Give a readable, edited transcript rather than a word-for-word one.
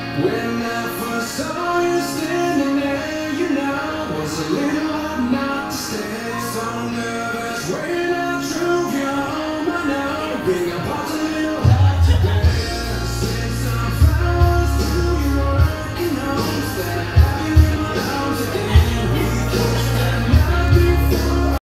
When I first saw you standing there, you know, was a little hard not to stay. So